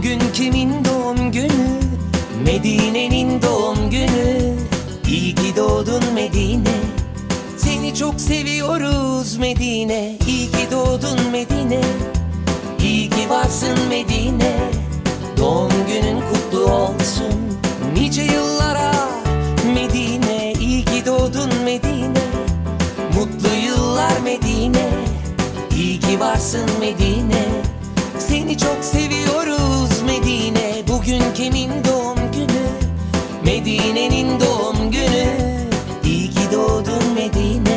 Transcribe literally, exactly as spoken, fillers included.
Bugün kimin doğum günü? Medine'nin doğum günü. İyi ki doğdun Medine, seni çok seviyoruz Medine. İyi ki doğdun Medine, İyi ki varsın Medine. Doğum günün kutlu olsun nice yıllara Medine. İyi ki doğdun Medine, mutlu yıllar Medine. İyi ki varsın Medine, seni çok seviyoruz Medine. Bugün kimin doğum günü? Medine'nin doğum günü. İyi ki doğdun Medine.